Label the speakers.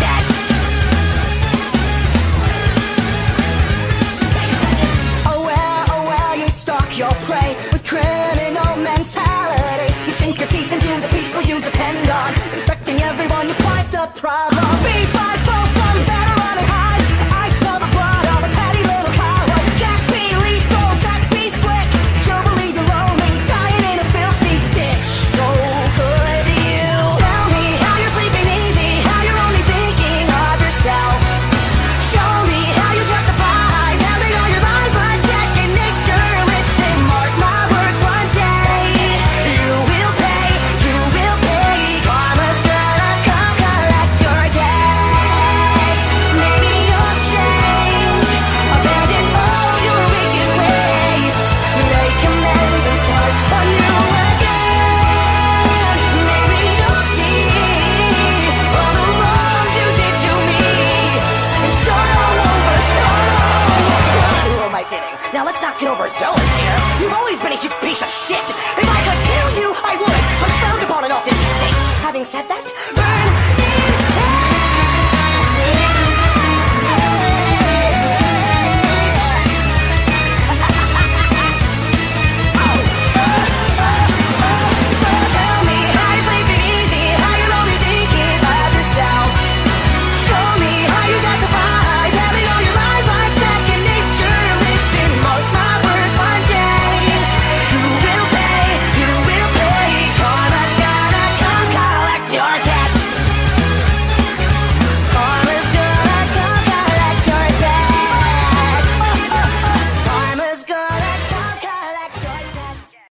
Speaker 1: that. Aware, you stalk your prey with criminal mentality. You sink your teeth into the people you depend on, infecting everyone, you're quite the problem. B5 fall from better running high. I smell the blood of a petty little coward. Jack B lethal, Jack B slick. Joe believe you're lonely, dying in a filthy ditch. So could you tell me how you're sleeping easy, how you're only thinking of yourself? Show me how you justify telling all your lies like second nature. Listen, mark my words, one day you will pay, you will pay. Karma's gonna come collect your debts. Maybe you'll change, abandon all your wicked ways, make amends and start anew again. Maybe you'll see all the wrongs you did to me and start all over, start all over. Who am I kidding? Now let's not get overzealous here. You've always been a huge piece of shit. If I could kill you, I would. I'm frowned upon in all 50 states. Having said that,